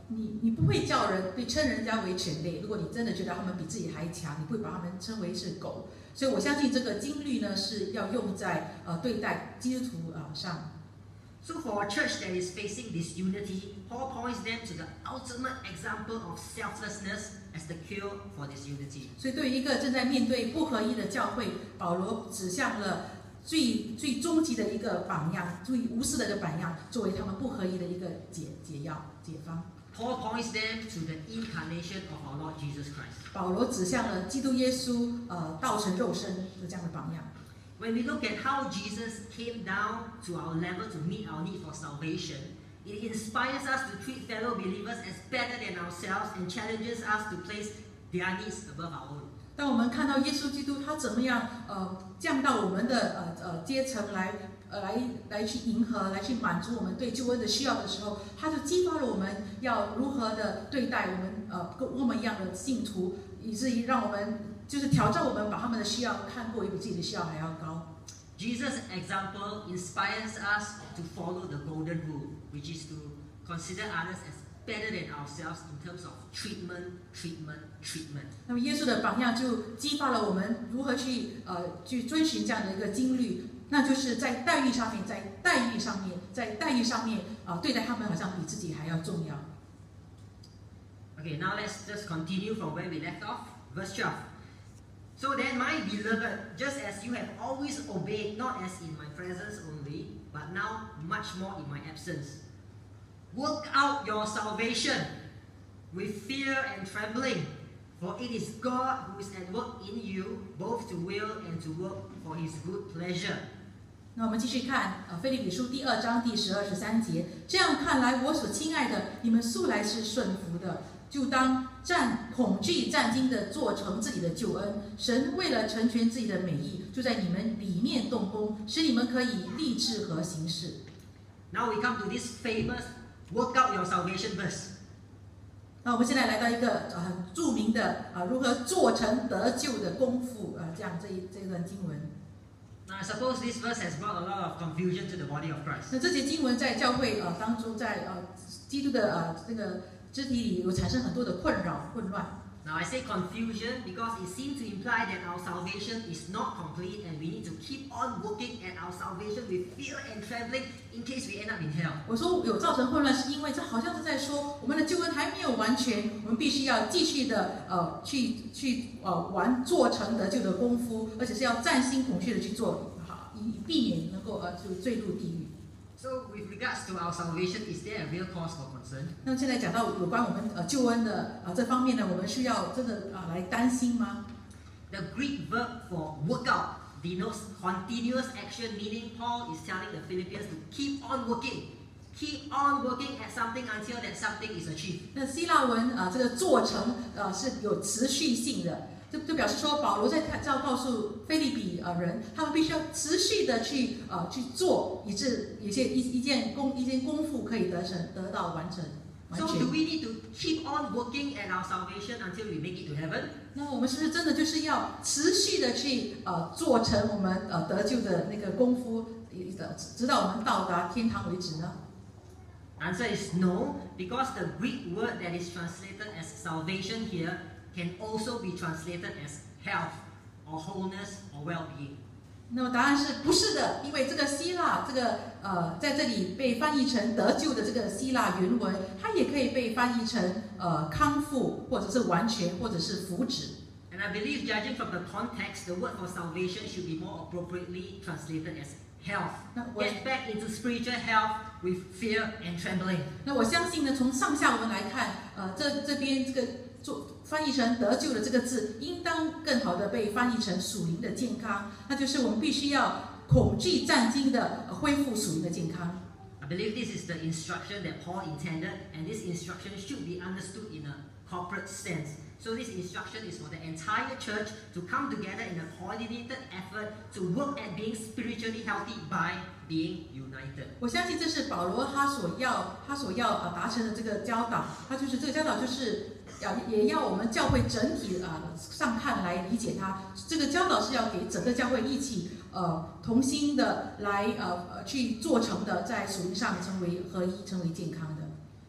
你你不会叫人对称人家为犬类，如果你真的觉得他们比自己还强，你不会把他们称为是狗。所以我相信这个经律呢是要用在呃对待基督徒啊、呃、上。 So for a church that is facing disunity, Paul points them to the ultimate example of selflessness as the cure for disunity. 所以对于一个正在面对不合一的教会，保罗指向了最最终极的一个榜样，最无私的一个榜样，作为他们不合一的一个解解药解方。 Paul points them to the incarnation of our Lord Jesus Christ. 保罗指向了基督耶稣呃道成肉身的这样的榜样。 When we look at how Jesus came down to our level to meet our need for salvation, it inspires us to treat fellow believers as better than ourselves and challenges us to place their needs above our own. 当我们看到耶稣基督他怎么样呃降到我们的呃呃阶层来呃来来去迎合来去满足我们对救恩的需要的时候，他就激发了我们要如何的对待我们呃跟我们一样的信徒，以至于让我们就是挑战我们把他们的需要看过比自己的需要还要高。 Jesus' example inspires us to follow the golden rule, which is to consider others as better than ourselves in terms of treatment, treatment, treatment. 那么耶稣的榜样就激发了我们如何去呃去遵循这样的一个经律，那就是在待遇上面，在待遇上面，在待遇上面啊、呃、对待他们好像比自己还要重要。 Okay, now let's just continue from where we left off, verse twelve. So then, my beloved, just as you have always obeyed, not as in my presence only, but now much more in my absence, work out your salvation with fear and trembling, for it is God who is at work in you, both to will and to work for His good pleasure. 那我们继续看呃腓立比书第二章第十二十三节，这样看来，我所亲爱的，你们素来是顺服的。就当战恐惧战惊的做成自己的救恩，神为了成全自己的美意，就在你们里面动工，使你们可以立志和行事。 Now we come to this famous "work out your salvation" verse. 那我们现在来到一个很、呃、著名的啊、呃、如何做成得救的功夫啊、呃，这样这一这一段经文。 Now I suppose this verse has brought a lot of confusion to the body of Christ. 那这节经文在教会呃当中，在呃基督的呃这个肢体里有产生很多的困扰、混乱。 Now I say confusion because it seems to imply that our salvation is not complete and we need to keep on working at our salvation with fear and trembling in case we end up in hell. 我说有造成混乱，是因为这好像是在说我们的救恩还没有完全，我们必须要继续的呃去去呃完做成得救的功夫，而且是要战心恐惧的去做，好以避免能够呃就坠入地狱。 So, with regards to our salvation, is there a real cause for concern? 那现在讲到有关我们呃救恩的呃这方面呢，我们需要真的啊、呃、来担心吗？ The Greek verb for work out denotes continuous action, meaning Paul is telling the Philippians to keep on working, keep on working at something until that something is achieved. 那希腊文啊、呃、这个做成呃是有持续性的。就就表示说，保罗在要告诉腓立比呃人，他们必须要持续的去呃去做，以致一些一一件功一件功夫可以得成得到完成。完 So 全 do we need to keep on working at our salvation until we make it to heaven? 那我们是不是真的就是要持续的去呃做成我们呃得救的那个功夫，直到我们到达天堂为止呢？ Answer is no, because the Greek word that is translated as salvation here can also be translated as health or wholeness or well-being. 那么答案是不是的，因为这个希腊这个呃在这里被翻译成得救的这个希腊原文，它也可以被翻译成呃康复，或者是完全，或者是福祉。 And I believe, judging from the context, the word for salvation should be more appropriately translated as health. Get back into spiritual health with fear and trembling. 那我相信呢，从上下文来看，呃，这这边这个做翻译成得救的这个字，应当更好的被翻译成属灵的健康。那就是我们必须要恐惧战惊的、呃、恢复属灵的健康。 I believe this is the instruction that Paul intended, and this instruction should be understood in a corporate sense. So this instruction is for the entire church to come together in a coordinated effort to work at being spiritually healthy by being united. 我相信这是保罗他所要他所要呃达成的这个教导，他就是这个教导就是要也要我们教会整体啊、呃、上看来理解它。这个教导是要给整个教会一起呃同心的来呃去做成的，在属灵上成为合一，成为健康的。 Now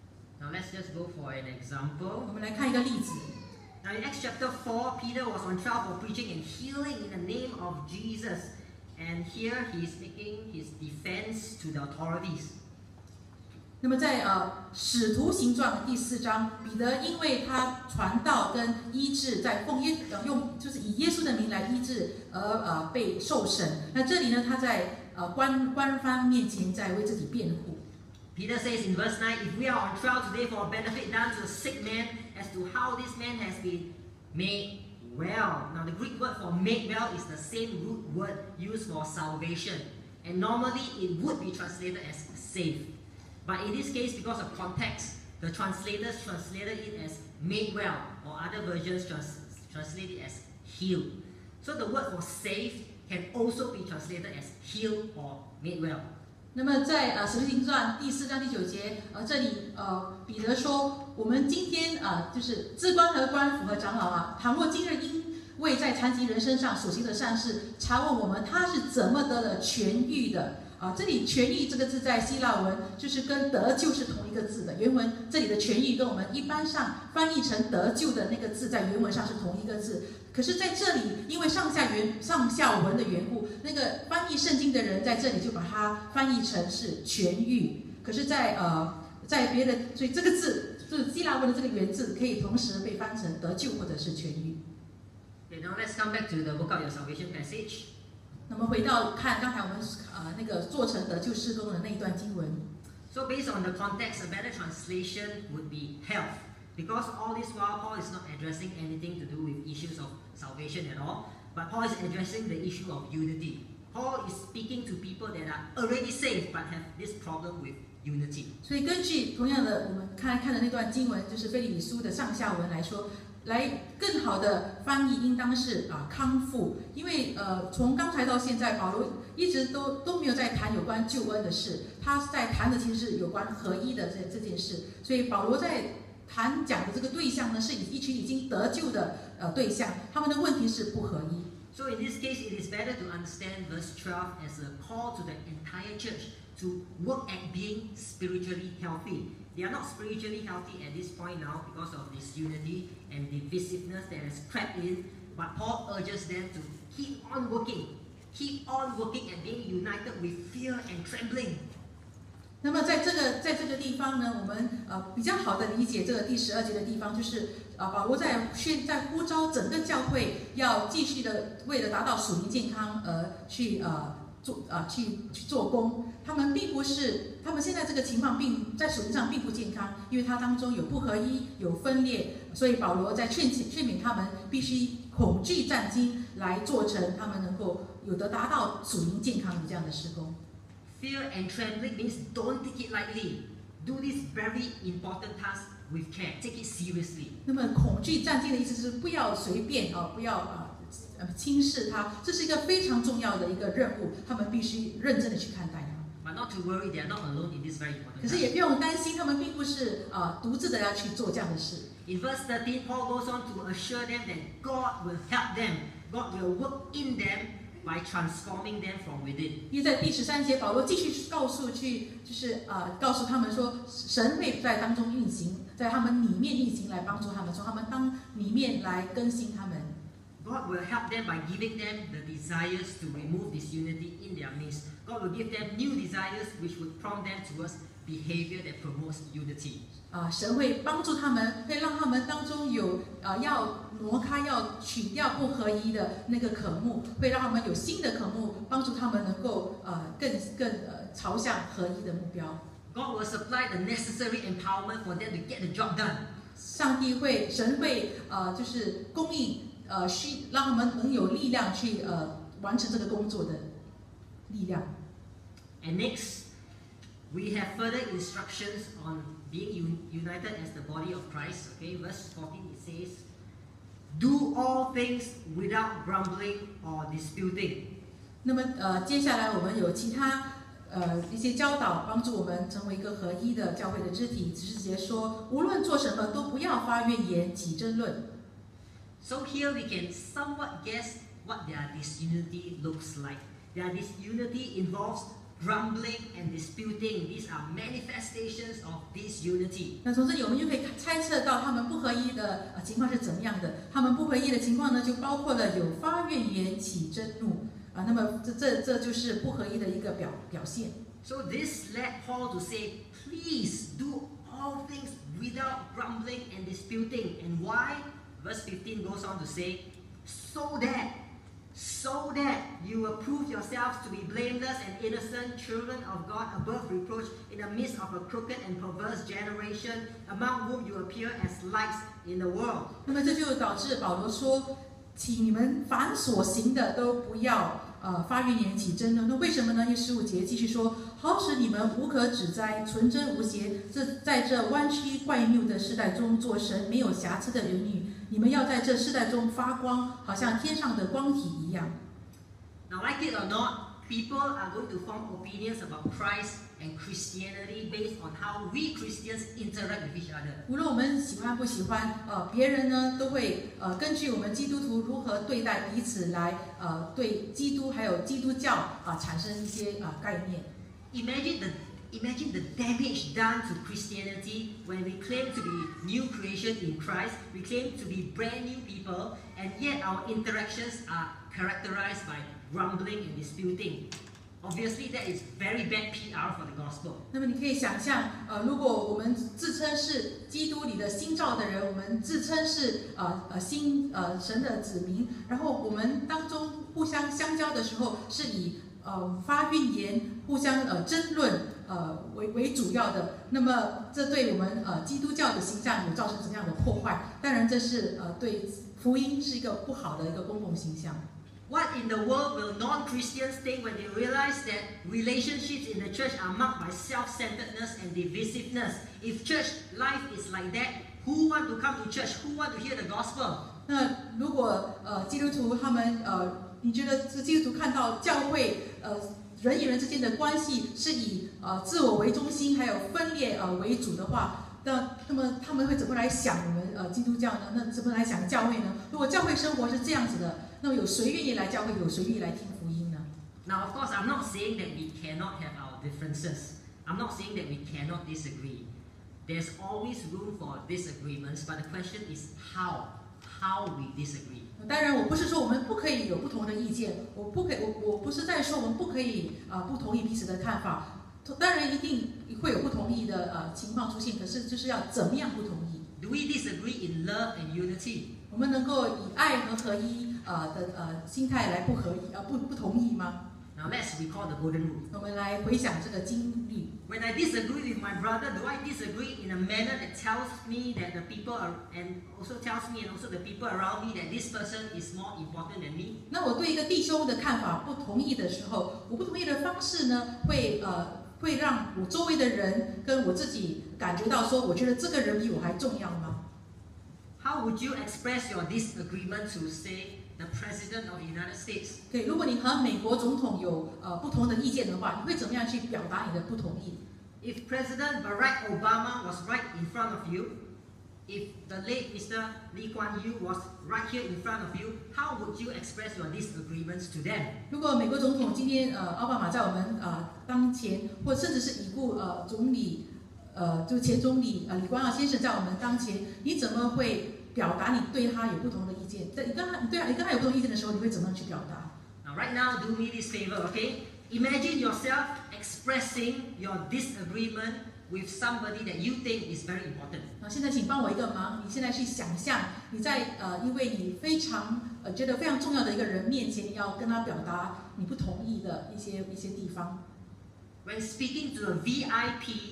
Now let's just go for an example. 我们来看一个例子。 Now in Acts chapter four, Peter was on trial for preaching and healing in the name of Jesus. And here he is making his defense to the authorities. 那么在呃《使徒行传》第四章，彼得因为他传道跟医治，在奉耶呃用就是以耶稣的名来医治而呃被受审。那这里呢，他在呃官官方面前在为自己辩护。 Peter says in verse nine, if we are on trial today for a benefit done to a sick man as to how this man has been made well. Now the Greek word for made well is the same root word used for salvation. And normally it would be translated as saved. But in this case, because of context, the translators translated it as made well, or other versions trans translate it as healed. So the word for saved can also be translated as healed or made well. 那么在呃《使徒行传》第四章第九节，呃，这里呃彼得说，我们今天啊、呃，就是至官和官府和长老啊，倘若今日因为在残疾人身上所行的善事，查问我们他是怎么得了痊愈的。 啊，这里痊愈这个字在希腊文就是跟得救是同一个字的。原文这里的痊愈跟我们一般上翻译成得救的那个字在原文上是同一个字。可是在这里，因为上下原上下文的缘故，那个翻译圣经的人在这里就把它翻译成是痊愈。可是在，呃在别的，所以这个字就是希腊文的这个原字可以同时被翻成得救或者是痊愈。 Okay, now let's come back to the Work Out Your Salvation passage. 那么回到看刚才我们呃那个做成得救事工的那一段经文。 So based on the context, a better translation would be health, because all this while Paul is not addressing anything to do with issues of salvation at all, but Paul is addressing the issue of unity. Paul is speaking to people that are already saved but have this problem with unity. 所以根据同样的我们看看的那段经文，就是腓立比书的上下文来说。 来更好的翻译应当是啊康复，因为呃从刚才到现在，保罗一直都都没有在谈有关救恩的事，他在谈的其实是有关合一的这这件事，所以保罗在谈讲的这个对象呢，是一群已经得救的呃对象，他们的问题是不合一。 So in this case, it is better to understand verse twelve as a call to the entire church to work at being spiritually healthy. They are not spiritually healthy at this point now because of disunity and divisiveness that has crept in. But Paul urges them to keep on working, keep on working at being united with fear and trembling. 那么在这个在这个地方呢，我们呃比较好的理解这个第十二节的地方，就是啊保罗在宣在呼召整个教会要继续的为了达到属灵健康而去呃。 做啊，去去做工，他们并不是，他们现在这个情况并在属灵上并不健康，因为它当中有不合一，有分裂，所以保罗在劝劝勉他们必须恐惧战兢来做成他们能够有的达到属灵健康的这样的施工。 Fear and trembling means don't take it lightly. Do this very important task with care. Take it seriously. 那么恐惧战兢的意思是不要随便啊，不要啊。 呃，轻视它，这是一个非常重要的一个任务，他们必须认真的去看待它。 But not to worry, they are not alone in this very important. 可是也不用担心，他们并不是啊、呃、独自的要去做这样的事。 In verse thirteen, Paul goes on to assure them that God will help them. God will work in them by transforming them from within. 因为在第十三节，保罗继续告诉去，就是啊、呃、告诉他们说，神会在当中运行，在他们里面运行来帮助他们，从他们当里面来更新他们。 God will help them by giving them the desires to remove disunity in their midst. God will give them new desires which would prompt them towards behavior that promotes unity. 啊，神会帮助他们，会让他们当中有啊要挪开、要取掉不合一的那个渴慕，会让他们有新的渴慕，帮助他们能够呃更更呃朝向合一的目标。 God will supply the necessary empowerment for them to get the job done. 上帝会，神会呃就是供应。 呃，需让他们能有力量去呃完成这个工作的力量。 And next, we have further instructions on being un united as the body of Christ. Okay, verse fourteen it says, "Do all things without grumbling or disputing." 那么呃，接下来我们有其他呃一些教导，帮助我们成为一个合一的教会的肢体。只是直接说，无论做什么，都不要发怨言、起争论。 So here we can somewhat guess what their disunity looks like. Their disunity involves grumbling and disputing. These are manifestations of disunity. 那从这里我们就可以猜测到他们不合一的呃情况是怎么样的。他们不合一的情况呢，就包括了有发怨言、起争怒啊。那么这这这就是不合一的一个表表现。 So this led Paul to say, please do all things without grumbling and disputing. And why? Verse fifteen goes on to say, so that So that you will prove yourselves to be blameless and innocent, children of God above reproach, in the midst of a crooked and perverse generation, among whom you appear as lights in the world. 那么这就导致保罗说，请你们凡所行的都不要呃发怨言起争论。那为什么呢？因为十五节继续说，好使你们无可指摘，纯真无邪，这在这弯曲怪谬的时代中做神没有瑕疵的儿女。你们要在这世代中发光，好像天上的光体一样。 Now, like it or not, people are going to form opinions about Christ and Christianity based on how we Christians interact with each other. 无论我们喜欢不喜欢，呃，别人呢都会呃根据我们基督徒如何对待彼此来呃对基督还有基督教啊、呃、产生一些啊、呃、概念。 Imagine the Imagine the damage done to Christianity when we claim to be new creation in Christ, we claim to be brand new people, and yet our interactions are characterized by grumbling and disputing. Obviously, that is very bad P R for the gospel. 那么你可以想象，呃，如果我们自称是基督里的新造的人，我们自称是呃呃新呃神的子民，然后我们当中互相相交的时候，是以呃发怨言、互相呃争论。呃，为为主要的，那么这对我们呃基督教的形象有造成什么样的破坏？当然，这是呃对福音是一个不好的一个公共形象。 What in the world will non-Christians think when they realize that relationships in the church are marked by self-centeredness and divisiveness? If church life is like that, who want to come to church? Who want to hear the gospel? 那如果呃基督徒他们呃，你觉得这基督徒看到教会呃？人与人之间的关系是以呃自我为中心，还有分裂呃为主的话，那那么他们会怎么来想我们呃基督教呢？那怎么来想教会呢？如果教会生活是这样子的，那么有谁愿意来教会？有谁愿意来听福音呢 ？Now, of course, I'm not saying that we cannot have our differences. I'm not saying that we cannot disagree. There's always room for disagreements, but the question is how, how we disagree. 当然，我不是说我们不可以有不同的意见，我不可以，我我不是在说我们不可以啊、呃、不同意彼此的看法。当然，一定会有不同意的呃情况出现，可是就是要怎么样不同意 ？Do we disagree in love and unity? 我们能够以爱和合一呃的呃心态来不合一呃不不同意吗？ Now let's recall the golden rule. 我们来回想这个经历。 When I disagree with my brother, do I disagree in a manner that tells me that the people are, and also tells me and also the people around me that this person is more important than me? 那我对一个弟兄的看法不同意的时候，我不同意的方式呢，会呃会让我周围的人跟我自己感觉到说，我觉得这个人比我还重要吗？ How would you express your disagreement to, say, the President of the United States? 对，如果你和美国总统有呃不同的意见的话，你会怎么样去表达你的不同意？ If President Barack Obama was right in front of you, if the late Mister Lee Kuan Yew was right here in front of you, how would you express your disagreements to them? 如果美国总统今天呃奥巴马在我们呃当前，或甚至是已故呃总理呃就前总理呃李光耀先生在我们当前，你怎么会表达你对他有不同的意见？在你跟他你对你跟他有不同意见的时候，你会怎么样去表达？ Now, right now, do me this favor, okay? Imagine yourself expressing your disagreement with somebody that you think is very important. 那现在请帮我一个忙，你现在去想象你在呃因为你非常呃觉得非常重要的一个人面前，你要跟他表达你不同意的一些一些地方。 When speaking to a V I P,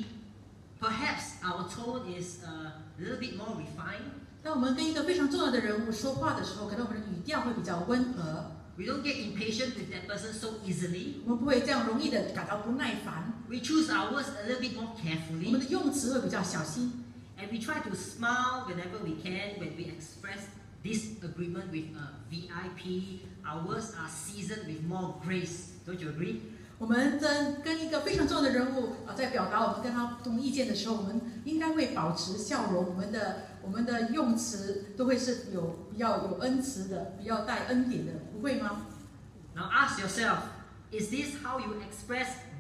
perhaps our tone is a little bit more refined. 当我们跟一个非常重要的人物说话的时候，可能我们的语调会比较温和。 We don't get impatient with that person so easily. 我们不会这样容易的感到不耐烦。 We choose our words a little bit more 我们 carefully. 的用词会比较小心。 And we try to smile whenever we can when we express disagreement with a V I P. Our words are seasoned with more grace. Don't you agree? 我们跟跟一个非常重要的人物啊，在表达我们跟他不同意见的时候，我们应该会保持笑容。我们的我们的用词都会是有比较有恩慈的，比较带恩典的，不会吗？ Now ask yourself, is this how you express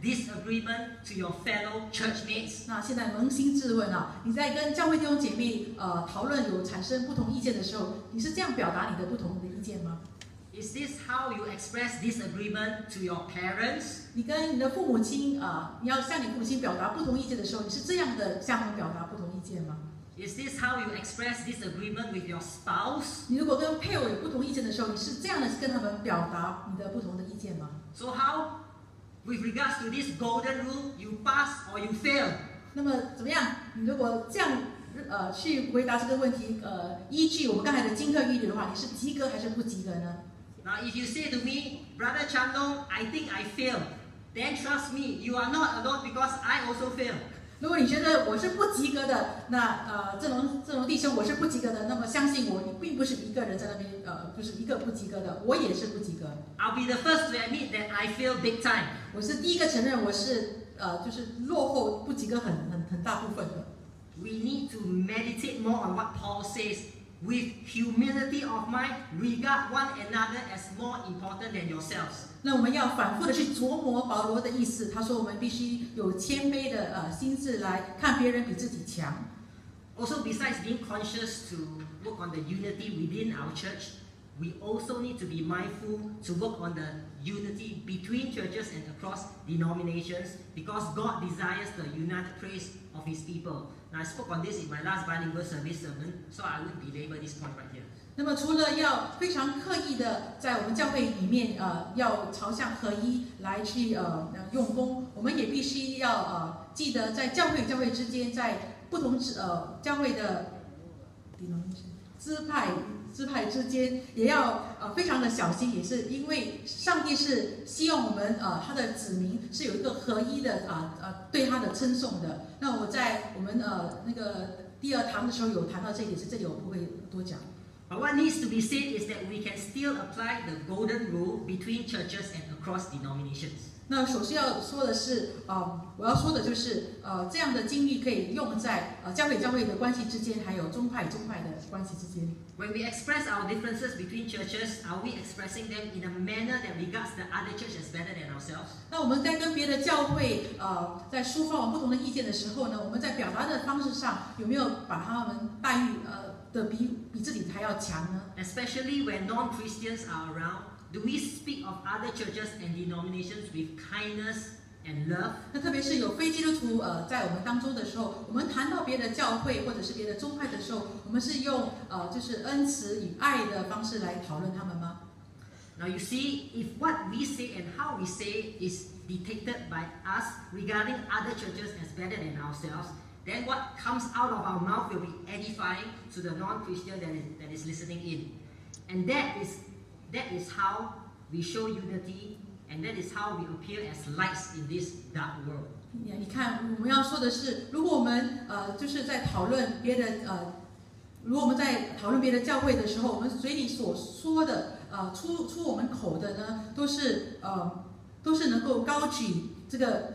disagreement to your fellow churchmates? 那现在扪心自问啊，你在跟教会弟兄姐妹呃讨论有产生不同意见的时候，你是这样表达你的不同的意见吗？ Is this how you express disagreement to your parents? 你跟你的父母亲啊、呃，你要向你父母亲表达不同意见的时候，你是这样的向他们表达不同意见吗？ Is this how you express disagreement with your spouse? 你如果跟配偶有不同意见的时候，你是这样的跟他们表达你的不同的意见吗？ So how, with regards to this golden rule, you pass or you fail? 那么怎么样？你如果这样呃去回答这个问题，呃，依据我们刚才的金课预律的话，你是及格还是不及格呢？ Now, if you say to me, Brother Chandong, I think I failed, then trust me, you are not alone because I also failed. 如果你觉得我是不及格的，那呃，这种这种弟兄我是不及格的，那么相信我，你并不是一个人在那边呃，就是一个不及格的，我也是不及格。 I'll be the first to admit that I failed big time. 我是第一个承认我是呃，就是落后不及格很很很大部分的。 We need to meditate more on what Paul says. With humility of mind, regard one another as more important than yourselves. 那我们要反复的去琢磨保罗的意思。他说我们必须有谦卑的呃心智来看别人比自己强。 Also, besides being conscious to work on the unity within our church, we also need to be mindful to work on the unity between churches and across denominations, because God desires the united praise of His people. Now, I spoke on this in my last bilingual service sermon, so I won't belabor this point right here. 那么除了要非常刻意的在我们教会里面呃要朝向合一来去呃用功，我们也必须要呃记得在教会与教会之间，在不同呃教会的支派支派之间，也要呃非常的小心，也是因为上帝是希望我们呃他的子民是有一个合一的啊 呃, 呃对他的称颂的。那我在我们呃那个第二堂的时候有谈到这一点，是这里我不会多讲。 But what needs to be said is that we can still apply the golden rule between churches and across denominations. 那首先要说的是，呃，我要说的就是，呃，这样的经历可以用在呃教会与教会的关系之间，还有宗派与宗派的关系之间。 When we express our differences between churches, are we expressing them in a manner that regards the other church as better than ourselves? 那我们在跟别的教会，呃，在抒发我们不同的意见的时候呢，我们在表达的方式上有没有把他们待遇呃的比比自己还要强呢？ Especially when non-Christians are around, do we speak of other churches and denominations with kindness and love? 那特别是有非基督徒呃在我们当中的时候，我们谈到别的教会或者是别的宗派的时候，我们是用呃就是恩慈与爱的方式来讨论他们吗？ Now you see, if what we say and how we say is dictated by us regarding other churches as better than ourselves, then what comes out of our mouth will be edifying to the non-Christian that is, that is listening in. And that is, that is how we show unity, and that is how we appear as lights in this dark world. 你看，我们要说的是，如果我们呃就是在讨论别的呃，如果我们在讨论别的教会的时候，我们嘴里所说的呃出出我们口的呢，都是呃都是能够高举这个。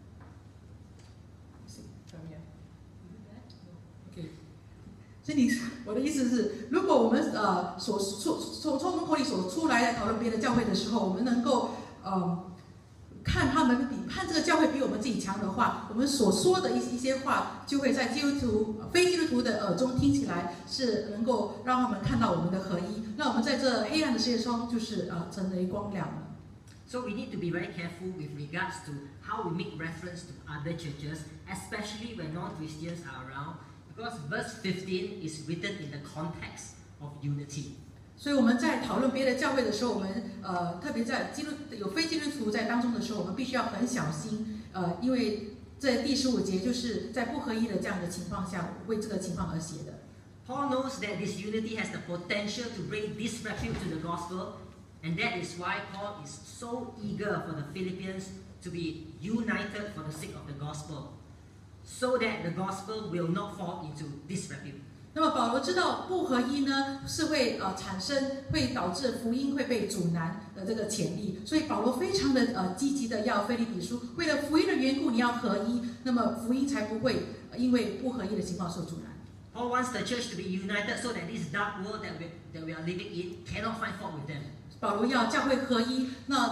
所以你，我的意思是，如果我们呃所出从从我们口里所出来的讨论别的教会的时候，我们能够呃看他们比看这个教会比我们自己强的话，我们所说的一一些话，就会在基督徒、非基督徒的耳中听起来是能够让他们看到我们的合一。那我们在这黑暗的世界中，就是呃成为光亮了。 So we need to be very careful with regards to how we make reference to other churches, especially when non-Christians are around. Because verse fifteen is written in the context of unity. 所以我们在讨论别的教会的时候，我们呃特别在基督有非基督徒在当中的时候，我们必须要很小心，呃，因为在第十五节就是在不合一的这样的情况下，为这个情况而写的。 Paul knows that this unity has the potential to bring disrepute to the gospel, and that is why Paul is so eager for the Philippians to be united for the sake of the gospel, so that the gospel will not fall into disrepute. 那么保罗知道不合一呢是会呃产生会导致福音会被阻拦的这个潜力，所以保罗非常的呃积极的要腓立比书，为了福音的缘故你要合一，那么福音才不会因为不合一的情况受阻拦。 Paul wants the church to be united so that this dark world that we, that we are living in cannot find fault with them. 保罗要教会合一，那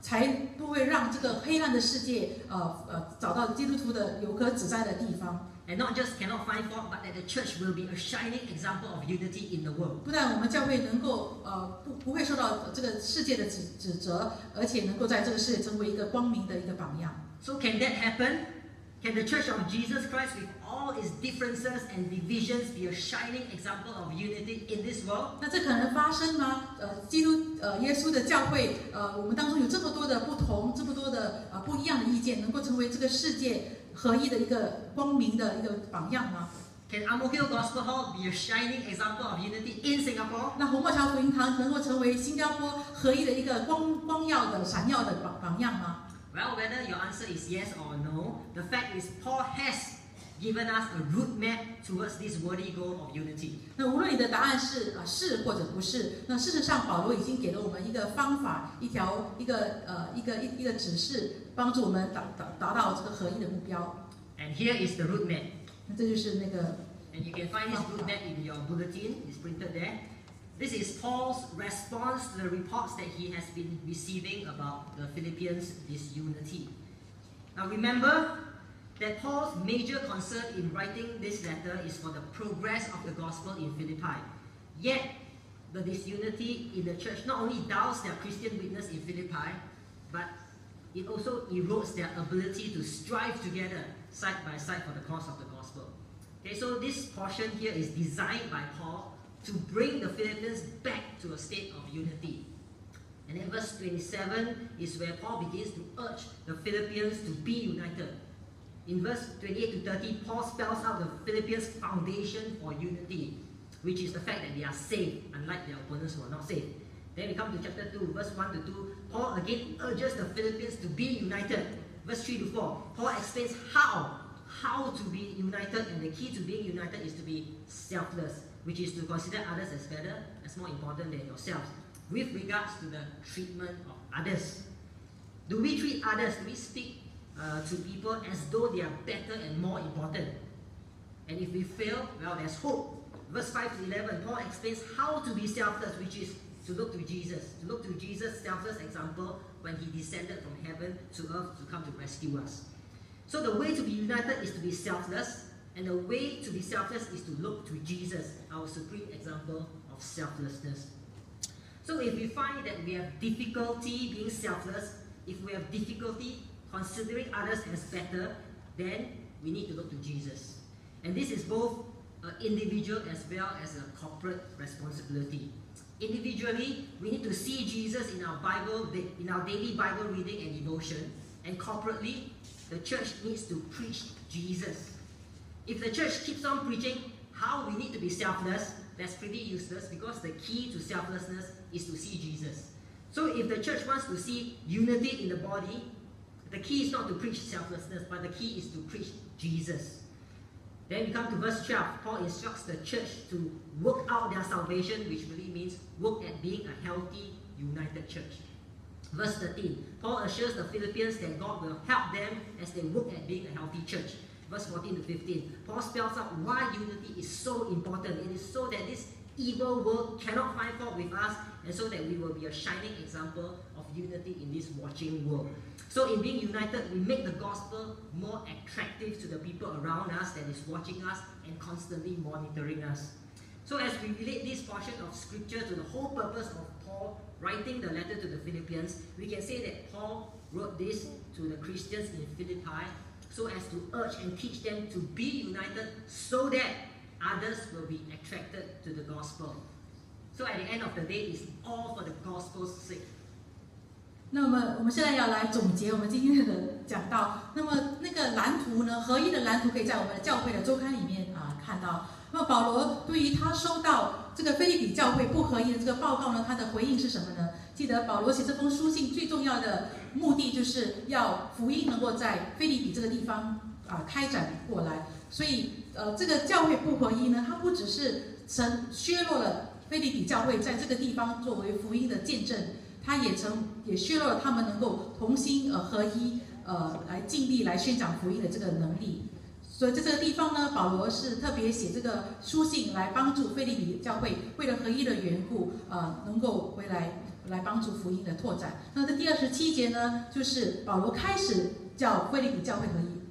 才不会让这个黑暗的世界呃呃找到基督徒的有可指摘的地方。 And not just cannot find fault, but that the church will be a shining example of unity in the world. 不但我们教会能够呃不不会受到这个世界的指指责，而且能够在这个世界成为一个光明的一个榜样。 So can that happen? Can the Church of Jesus Christ, with all its differences and divisions, be a shining example of unity in this world? 那这可能发生吗？呃，基督呃耶稣的教会，呃，我们当中有这么多的不同，这么多的呃不一样的意见，能够成为这个世界合一的一个光明的一个榜样吗？ Can Ang Mo Kio Gospel Hall be a shining example of unity in Singapore? 那红帽桥福音堂能够成为新加坡合一的一个光光耀的闪耀的榜榜样吗？ Well, whether your answer is yes or no, the fact is Paul has given us a route map towards this worthy goal of unity. 那无论你的答案是啊是或者不是，那事实上保罗已经给了我们一个方法，一条一个呃一个一一个指示，帮助我们达达达到这个合一的目标。 And here is the route map. 那这就是那个 And you can find this route map in your bulletin. It's printed there. This is Paul's response to the reports that he has been receiving about the Philippians' disunity. Now remember that Paul's major concern in writing this letter is for the progress of the gospel in Philippi. Yet, the disunity in the church not only dulls their Christian witness in Philippi, but it also erodes their ability to strive together side by side for the cause of the gospel. Okay, so this portion here is designed by Paul to bring the Philippians back to a state of unity. And then verse twenty-seven is where Paul begins to urge the Philippians to be united. In verse twenty-eight to thirty, Paul spells out the Philippians' foundation for unity, which is the fact that they are saved, unlike their opponents who are not saved. Then we come to chapter two, verse one to two, Paul again urges the Philippians to be united. Verse three to four, Paul explains how, how to be united, and the key to being united is to be selfless, which is to consider others as better, as more important than yourselves, with regards to the treatment of others. Do we treat others, do we speak uh, to people as though they are better and more important? And if we fail, well, there's hope. Verse five to eleven, Paul explains how to be selfless, which is to look to Jesus, to look to Jesus' selfless example when he descended from heaven to earth to come to rescue us. So the way to be united is to be selfless, and the way to be selfless is to look to Jesus, our supreme example of selflessness. So if we find that we have difficulty being selfless, if we have difficulty considering others as better, then we need to look to Jesus. And this is both an individual as well as a corporate responsibility. Individually, we need to see Jesus in our Bible, in our daily Bible reading and devotion. And corporately, the church needs to preach Jesus. If the church keeps on preaching how we need to be selfless, that's pretty useless, because the key to selflessness is to see Jesus. So if the church wants to see unity in the body, the key is not to preach selflessness, but the key is to preach Jesus. Then we come to verse twelve. Paul instructs the church to work out their salvation, which really means work at being a healthy, united church. Verse thirteen, Paul assures the Philippians that God will help them as they work at being a healthy church. Verse fourteen to fifteen, Paul spells out why unity is so important. It is so that this evil world cannot find fault with us, and so that we will be a shining example of unity in this watching world. So in being united, we make the gospel more attractive to the people around us that is watching us and constantly monitoring us. So as we relate this portion of scripture to the whole purpose of Paul writing the letter to the Philippians, we can say that Paul wrote this to the Christians in Philippi so as to urge and teach them to be united so that others will be attracted to the gospel. So at the end of the day, it's all for the gospel's sake. 那么我们现在要来总结我们今天的讲道。那么那个蓝图呢，合一的蓝图可以在我们的教会的周刊里面啊看到。那么保罗对于他收到这个腓立比教会不合一的这个报告呢，他的回应是什么呢？记得保罗写这封书信最重要的目的就是要福音能够在腓立比这个地方啊开展过来。所以呃，这个教会不合一呢，它不只是曾削弱了腓立比教会在这个地方作为福音的见证。他也曾也削弱了他们能够同心呃合一呃来尽力来宣讲福音的这个能力。 所以在这个地方呢，保罗是特别写这个书信来帮助腓立比教会，为了合一的缘故，呃，能够回来来帮助福音的拓展。那在第二十七节呢，就是保罗开始叫腓立比教会合一。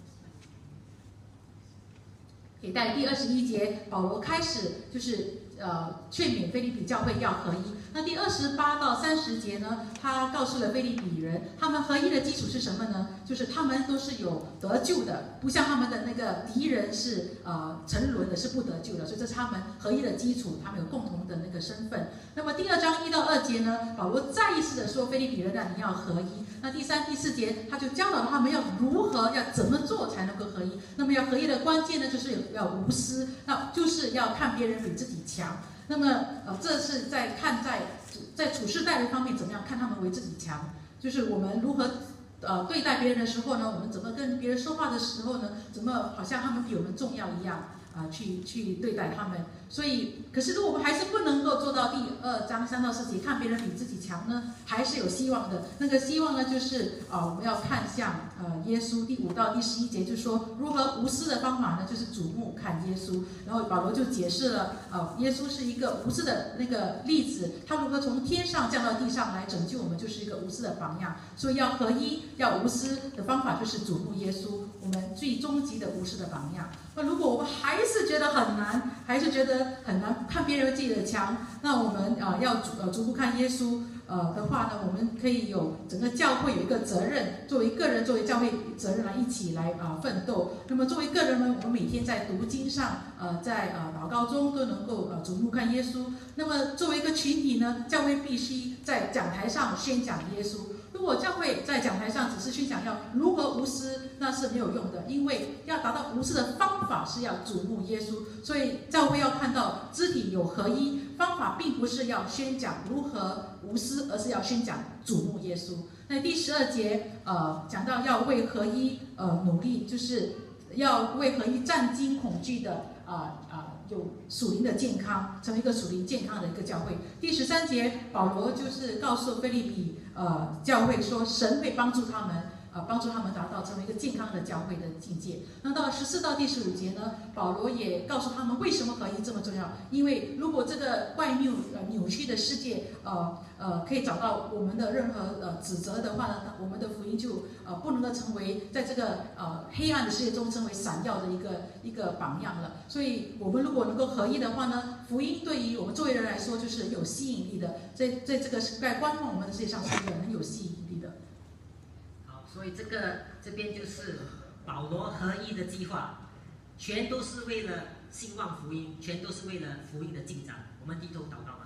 给在第二十一节，保罗开始就是呃劝勉腓立比教会要合一。那第二十八到三十节呢，他告诉了腓立比人，他们合一的基础是什么呢？就是他们都是有得救的，不像他们的那个敌人是呃沉沦的，是不得救的，所以这是他们合一的基础，他们有共同的那个身份。那么第二章一到二节呢，保罗再一次的说腓立比人啊，你要合一。那第三、第四节他就教导他们要如何要怎么做才能够合一。那么要合一的关键呢，就是要无私，那就是要看别人比自己强。那么呃，这是在看在在处事待人方面怎么样看他们为自己强，就是我们如何呃对待别人的时候呢，我们怎么跟别人说话的时候呢，怎么好像他们比我们重要一样啊、呃，去去对待他们。所以，可是如果我们还是不能够做到第二章三到四节看别人比自己强呢，还是有希望的。那个希望呢，就是啊、呃，我们要看向呃耶稣。第五到第十一节就说如何无私的方法呢，就是瞩目看耶稣。然后保罗就解释了，呃，耶稣是一个无私的那个例子，他如何从天上降到地上来拯救我们，就是一个无私的榜样。所以要合一，要无私的方法就是瞩目耶稣，我们最终极的无私的榜样。那如果我们还是觉得很难，还是觉得很难看别人自己的强，那我们啊、呃、要逐呃逐步看耶稣呃的话呢，我们可以有整个教会有一个责任，作为个人，作为教会责任来一起来啊、呃、奋斗。那么作为个人呢，我们每天在读经上，呃在呃祷告中都能够呃逐步看耶稣。那么作为一个群体呢，教会必须在讲台上宣讲耶稣。如果教会在讲台上只是宣讲要如何无私，那是没有用的，因为要达到无私的方法是要瞩目耶稣。所以教会要看到肢体有合一，方法并不是要宣讲如何无私，而是要宣讲瞩目耶稣。那第十二节呃讲到要为合一呃努力，就是要为合一战惊恐惧的啊啊、呃呃、有属灵的健康，成为一个属灵健康的一个教会。第十三节保罗就是告诉腓立比呃教会说，神会帮助他们。啊，帮助他们达到成为一个健康的教会的境界。那到十四到第十五节呢，保罗也告诉他们为什么合一这么重要。因为如果这个外谬呃扭曲的世界，呃呃可以找到我们的任何呃指责的话呢，我们的福音就呃不能够成为在这个呃黑暗的世界中成为闪耀的一个一个榜样了。所以我们如果能够合一的话呢，福音对于我们作为人来说就是有吸引力的，在在这个在观望我们的世界上是一个很有吸引力的。 所以这个这边就是保罗合一的计划，全都是为了兴旺福音，全都是为了福音的进展。我们低头祷告吧。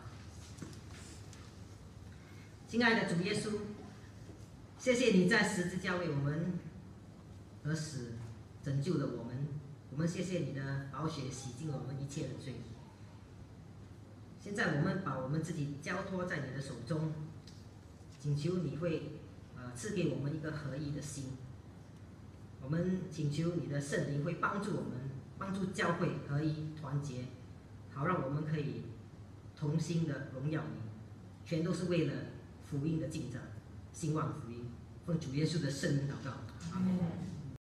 亲爱的主耶稣，谢谢你在十字架为我们而死，拯救了我们。我们谢谢你的宝血洗净了我们一切的罪。现在我们把我们自己交托在你的手中，请求你会呃，赐给我们一个合一的心。我们请求你的圣灵会帮助我们，帮助教会合一团结，好让我们可以同心的荣耀你，全都是为了福音的进展，兴旺福音。奉主耶稣的圣名祷告，阿门。